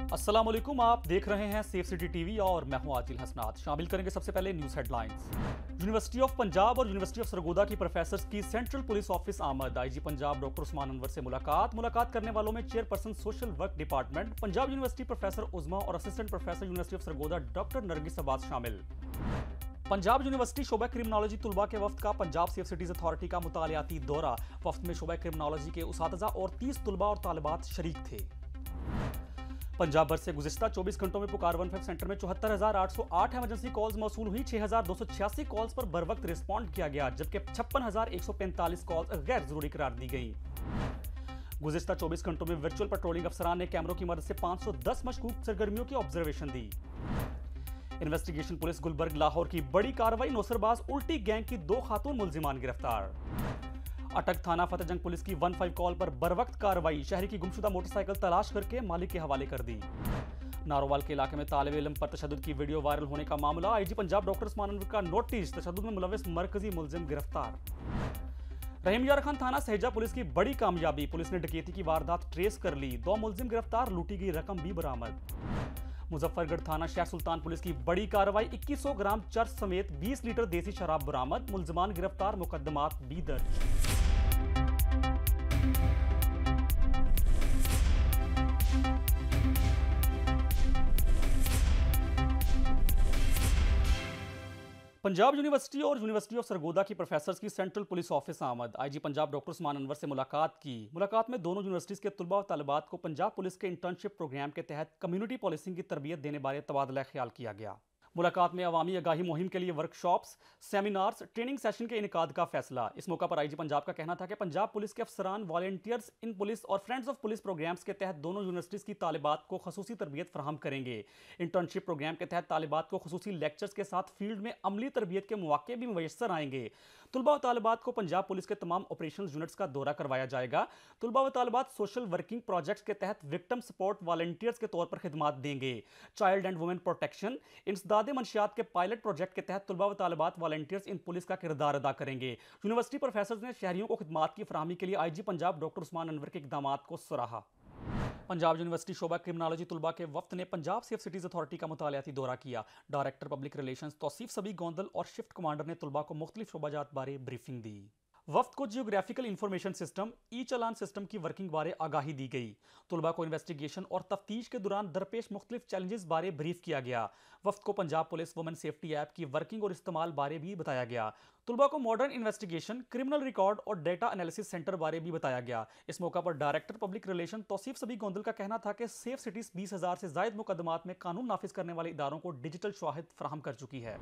अस्सलाम वालेकुम, आप देख रहे हैं सेफ सिटी टीवी और मैं हूं आदिल हसनात। शामिल करेंगे सबसे पहले news headlines. University of Punjab और यूनिवर्सिटी ऑफ सरगोदा की प्रोफेसर्स की सेंट्रल पुलिस ऑफिस आमद। आईजी पंजाब डॉक्टर उस्मान अनवर से मुलाकात करने वालों में chairperson social work department Punjab university professor Uzma और assistant professor university of Sargodha doctor Nargis Abbas शामिल। पंजाब यूनिवर्सिटी शोबा क्रिमिनोलॉजी तुलबा के वफ्द का पंजाब सेफ सिटीज अथॉरिटी का मुतालियाती दौरा। वफ्द में शोबा क्रिमिनोलॉजी के उसातिज़ा और 30 तुलबा और तालिबात शरीक थे। पंजाब भर से गुज़िश्ता 24 घंटों में पुकार 15 सेंटर में 74,808 इमरजेंसी कॉल्स मौसूल हुई। 6,286 कॉल्स पर बर वक्त रिस्पॉन्ड किया गया, जबकि 56,145 कॉल्स गैर जरूरी करार दी गई। गुज़िश्ता 24 घंटों में वर्चुअल पेट्रोलिंग अफसरान ने कैमरों की मदद से 510 मशकूक सरगर्मियों की ऑब्जर्वेशन दी। इन्वेस्टिगेशन पुलिस गुलबर्ग लाहौर की बड़ी कार्रवाई। नौसरबाज उल्टी गैंग की 2 खातून मुल्जिमान गिरफ्तार। अटक थाना फतेहजंग पुलिस की 15 कॉल पर बरवक्त कार्रवाई। शहरी की गुमशुदा मोटरसाइकिल तलाश करके मालिक के हवाले कर दी। नारोवाल के इलाके में तालिब इल्म पर तशद्दुद की वीडियो वायरल होने का मामला। आईजी पंजाब डॉक्टर उस्मान अनवर का नोटिस। तशद्दुद में मुलविस मरकजी मुलजिम गिरफ्तार। रहीम यार खान थाना सहजा पुलिस की बड़ी कामयाबी। पुलिस ने डकैती की वारदात ट्रेस कर ली। 2 मुलजिम गिरफ्तार, लूटी गई रकम भी बरामद। मुजफ्फरगढ़ थाना शहर सुल्तान पुलिस की बड़ी कार्रवाई। 2100 ग्राम चर्च समेत 20 लीटर देसी शराब बरामद। मुलजमान गिरफ्तार, मुकदमात भी दर्ज। पंजाब यूनिवर्सिटी और यूनिवर्सिटी ऑफ सरगोदा की प्रोफेसर्स की सेंट्रल पुलिस ऑफिस आमद। आईजी पंजाब डॉक्टर उस्मान अनवर से मुलाकात में दोनों यूनिवर्सिटीज़ के तुलबा और तालिबात को पंजाब पुलिस के इंटर्नशिप प्रोग्राम के तहत कम्युनिटी पॉलिसिंग की तरबियत देने बारे तबादला ख्याल किया गया। मुलाकात में अवामी आगाही मुहिम के लिए वर्कशॉप्स, सेमिनार्स, ट्रेनिंग सेशन के इनकाद का फैसला। इस मौका पर आईजी पंजाब का कहना था कि पंजाब पुलिस के अफसरान वॉलंटियर्स इन पुलिस और फ्रेंड्स ऑफ पुलिस प्रोग्राम्स के तहत दोनों यूनिवर्सिटीज़ की तालिबात को खसूसी तरबियत फराहम करेंगे। इंटर्नशिप प्रोग्राम के तहत तालिबात को खसूसी लेक्चर्स के साथ फील्ड में अमली तरबियत के मौके भी मुयस्सर आएंगे। तुलबा व तालिबात को पंजाब पुलिस के तमाम ऑपरेशनल यूनिट्स का दौरा करवाया जाएगा। तुलबा व तालिबात सोशल वर्किंग प्रोजेक्ट्स के तहत विक्टिम सपोर्ट वॉलंटियर्स के तौर पर खिदमात देंगे। चाइल्ड एंड वुमेन प्रोटेक्शन, इंसदादे मंशियात के पायलट प्रोजेक्ट के तहत तुलबा व तालिबात वॉलंटियर्स इन पुलिस का किरदार अदा करेंगे। यूनिवर्सिटी प्रोफेसर्स ने शहरियों को खिदमात की फराहमी के लिए आईजी पंजाब डॉक्टर उस्मान अनवर के इक़दामात को सराहा। पंजाब यूनिवर्सिटी शोबा क्रिमिनोलॉजी तुलबा के वफ्द ने पंजाब सेफ सिटीज अथॉरिटी का मुतालियाती दौरा किया। डायरेक्टर पब्लिक रिलेशंस तौसीफ सबी गोंदल और शिफ्ट कमांडर ने तुलबा को मुख्तलिफ शोबाजात बारे ब्रीफिंग दी। वफ्द को geographical information system E challan system की वर्किंग बारे आगाही दी गई। तुलबा को इन्वेस्टिगेशन और तफ्तीश के दौरान दरपेश मुख्तलिफ चैलेंजेस बारे ब्रीफ किया गया। वफ्द को Punjab police women safety app की वर्किंग और इस्तेमाल बारे भी बताया गया। तुलबा को मॉडर्न इन्वेस्टिगेशन, क्रिमिनल रिकॉर्ड और डेटा एनालिसिस सेंटर बारे भी बताया गया। इस मौका पर डायरेक्टर पब्लिक रिलेशन तौसीफ सबी गोंदल का कहना था कि सेफ सिटीज 20,000 से जायद मुकदमात में कानून नाफिज करने वाले इदारों को डिजिटल शवाहिद फराहम कर चुकी है।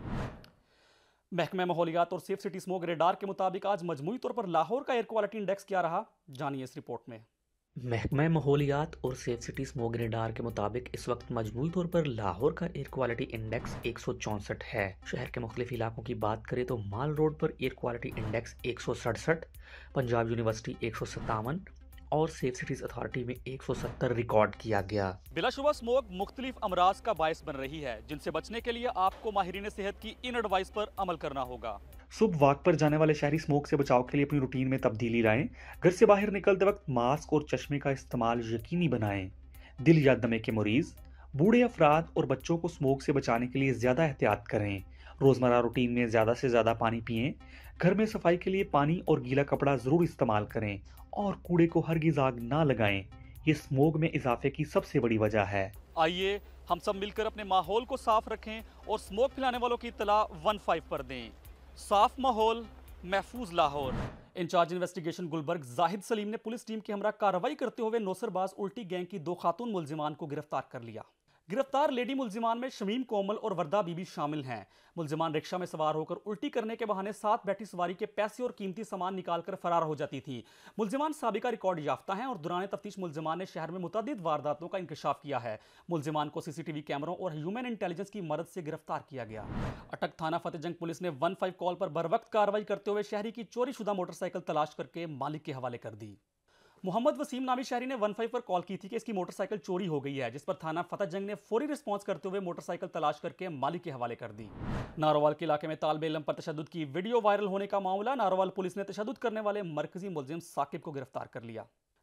महकमा माहौलियात और सेफ सिटी स्मोक रेडार के मुताबिक आज मजमूई तौर पर लाहौर का एयर क्वालिटी इंडेक्स क्या रहा, जानिए इस रिपोर्ट में। महकमा माहौलियात और सेफ सिटी स्मोक रेडार के मुताबिक इस वक्त मजमूई तौर पर लाहौर का एयर क्वालिटी इंडेक्स 164 है। शहर के मुख्तलिफ इलाकों की बात करें तो माल रोड पर air quality index 167, Punjab university 157 और सेफ सिटीज अथॉरिटी में 170 रिकॉर्ड किया गया। बिलाशुबा स्मोक मुख्तलिफ अमराज का बायस बन रही है, जिनसे बचने के लिए आपको माहिरीन सेहत की इन एडवाइस पर अमल करना होगा। सुबह वॉक पर जाने वाले शहरी स्मोक से बचाव के लिए अपनी रूटीन में तब्दीली लाएं। घर से बाहर निकलते वक्त मास्क और चश्मे का इस्तेमाल यकीनी बनाएं। दिल या दमे के मरीज, बूढ़े अफराद और बच्चों को स्मोक से बचाने के लिए ज्यादा एहतियात करें। रोजमर्रा रूटीन में ज्यादा से ज्यादा पानी पिएं। घर में सफाई के लिए पानी और गीला कपड़ा जरूर इस्तेमाल करें और कूड़े को हरगिज़ आग ना लगाएं। ये स्मोक में इजाफे की सबसे बड़ी वजह है। आइए हम सब मिलकर अपने माहौल को साफ रखें और स्मोक फैलाने वालों की इत्तला 15 पर दें। साफ माहौल, महफूज लाहौर। इंचार्ज इन्वेस्टिगेशन गुलबर्ग जाहिद सलीम ने पुलिस टीम की हमरा कार्रवाई करते हुए नौसरबाज उल्टी गैंग की 2 खातून मुलजिमान को गिरफ्तार कर लिया। गिरफ्तार लेडी मुलजिमान में शमीम कोमल और वर्दा बीबी शामिल हैं। मुलजिमान रिक्शा में सवार होकर उल्टी करने के बहाने साथ बैठी सवारी के पैसे और कीमती सामान निकालकर फरार हो जाती थी। मुलजिमान साबिका रिकॉर्ड याफ्ता हैं और दौरान तफ्तीश मुलजिमान ने शहर में मुतअद्दिद वारदातों का इंकशाफ किया है। मुलजिमान को सीसीटीवी कैमरों और ह्यूमन इंटेलिजेंस की मदद से गिरफ्तार किया गया। अटक थाना फतेहजंग पुलिस ने 15 कॉल पर बरवक्त कार्रवाई करते हुए शहरी की चोरीशुदा मोटरसाइकिल तलाश करके मालिक के हवाले कर दी। मोहम्मद वसीम नामी शहरी ने 15 पर कॉल की थी कि इसकी मोटरसाइकिल चोरी हो गई है, जिस पर थाना फतेहजंग ने फौरी रिस्पांस करते हुए मोटरसाइकिल तलाश करके मालिक के हवाले कर दी। नारोवाल के इलाके में तालिब इल्म पर तशद्दुद की वीडियो वायरल होने का मामला। नारोवाल पुलिस ने तशद्दुद करने वाले मरकजी मुलजिम साकिब को गिरफ्तार कर लिया।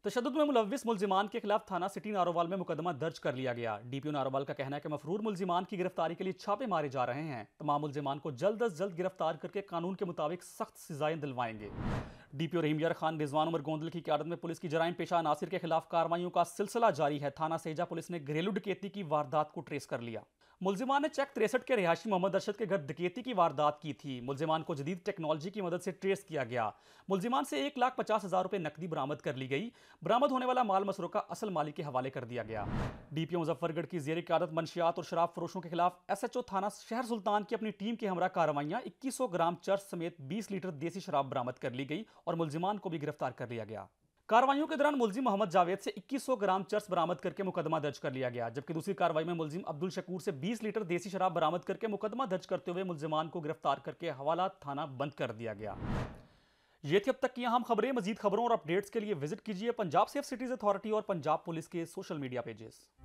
तशद्दुद में मुलव्विस मुल्जिमान के खिलाफ थाना सिटी नारोवाल में मुकदमा दर्ज कर लिया गया। डीपीओ नारोवाल का कहना है कि मफरूर मुल्जिमान की गिरफ्तारी के लिए छापे मारे जा रहे हैं। तमाम मुल्जिमान को जल्द अज जल्द गिरफ्तार करके कानून के मुताबिक सख्त सजाएं दिलवाएंगे। डीपीओ रहीम यार खान रिजवान उमर गोंदल की क़यादत में पुलिस की जराइम पेशा अनासिर के खिलाफ कार्रवाइयों का सिलसिला जारी है। थाना सेजा पुलिस ने घरेलू डकैती की वारदात को ट्रेस कर लिया। मुल्जिमान ने चेक 63 के रिहायशी मोहम्मद अरशद के घर डकैती की वारदात की थी। मुल्जिमान को जदीद टेक्नोलॉजी की मदद से ट्रेस किया गया। मुल्जिमान से 1,50,000 रुपए नकदी बरामद कर ली गई। बरामद होने वाला माल मसरूका असल मालिक के हवाले कर दिया गया। डीपीओ मुजफ्फरगढ़ की ज़ेर क़यादत मंशियात और शराब फरोशों के खिलाफ एसएचओ थाना शहर सुल्तान की अपनी टीम के हमरा कार्रवाइयां 2100 ग्राम चर्स समेत 20 लीटर देसी शराब बरामद कर ली गई और मुल्जिमान को भी गिरफ्तार कर लिया गया। कार्रवाइयों के दौरान मुलजिम मोहम्मद जावेद से 2100 ग्राम चर्स बरामद करके मुकदमा दर्ज कर लिया गया, जबकि दूसरी कार्रवाई में मुलजिम अब्दुल शकूर से 20 लीटर देसी शराब बरामद करके मुकदमा दर्ज करते हुए मुलजिमान को गिरफ्तार करके हवाला थाना बंद कर दिया गया। ये थी अब तक की अहम खबरें। मजीद खबरों और अपडेट्स के लिए विजिट कीजिए पंजाब सेफ सिटीज अथॉरिटी और पंजाब पुलिस के सोशल मीडिया पेजेस।